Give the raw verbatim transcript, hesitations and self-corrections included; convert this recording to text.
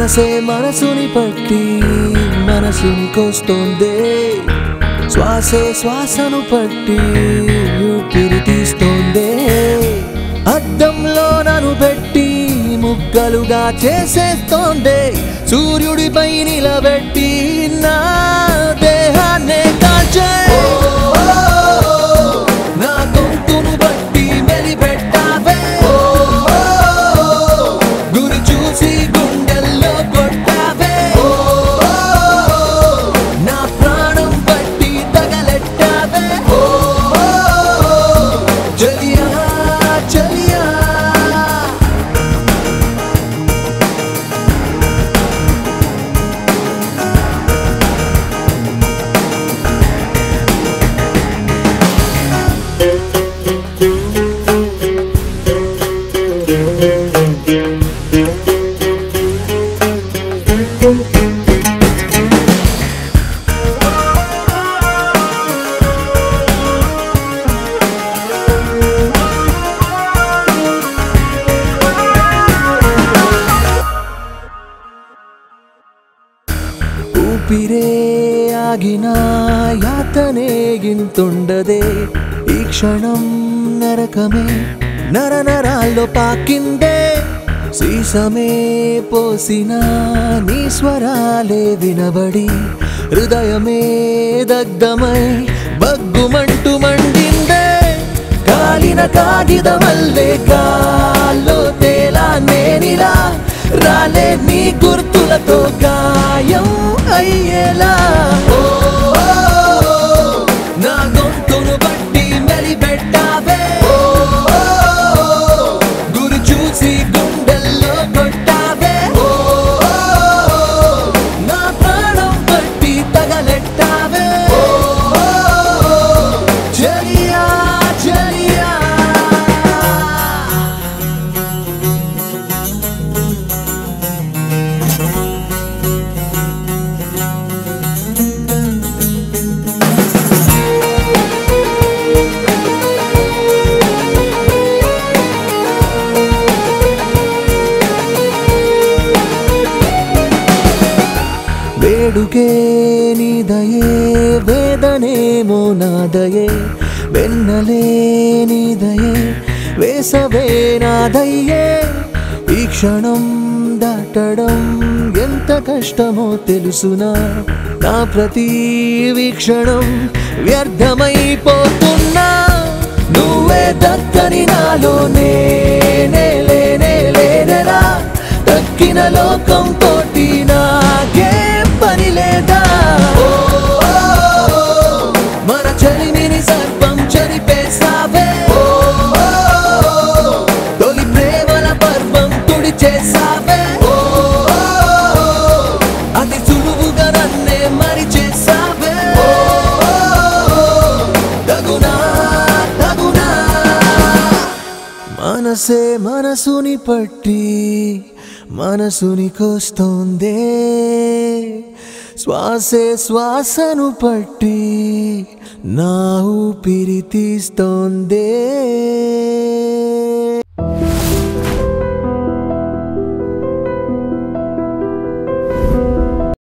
మనసే మనసుని పట్టి మనసుని కోస్తోందే, శ్వాసే శ్వాసను పట్టి ఊపిరి తీస్తోందే. అద్దంలో నన్ను పెట్టి ముక్కలుగా చేసేస్తోందే, సూర్యుడిపై నిలబెట్టి నా దేహాన్నే కాల్చే. నా గొంతును బట్టి మెలిపెట్టావే, గురి చూసి గుండెల్లో కొట్టావే. నా ప్రాణం బట్టి తగలెట్టావే. చలియా చలియా ఊపిరే ఆగినా యాతనే గింతుండదే, ఈ క్షణం నరకమే నర నరాల్లో పాకిందే. సీసమే పోసినా నీ స్వరాలే వినబడి హృదయమే దగ్ధమై బగ్గుమంటూ మండిందే. కాలిన కాగితమల్లే గాల్లో తేలా నేనిలా, రాలే నీ గుర్తులతో గాయం అయ్యేలా. నా గొంతును బట్టి మెలిపెట్టావే, గురి చూసి గుండెల్లో కొట్టావే. నా ప్రాణం బట్టి తగలెట్టావే. చలియా చలియా వేడుకే నీదయే, వేదనేమో నాదయే, వెన్నలే నీదయే, వేసవే నాదయ్యే. ఈ క్షణం దాటడం ఎంత కష్టమో తెలుసునా, నా ప్రతి వీక్షణం వ్యర్థమైపోతున్నా. నువ్వే దక్కని నాలో నేనే లేనే లేనరా, దక్కిన లోకం తోటి నాకే పని లేదా. మన చలిమిని సర్పం చనిపేసావే, తొలి ప్రేమల పర్వం తుడి చేసావే. అతి సులువుగా నన్నే మరి చేసావే. తగునా తగునా మనసే మనసుని పట్టి మనసుని కోస్తోందే, శ్వాసే శ్వాసను పట్టి నా ఊపిరి తీస్తోందే.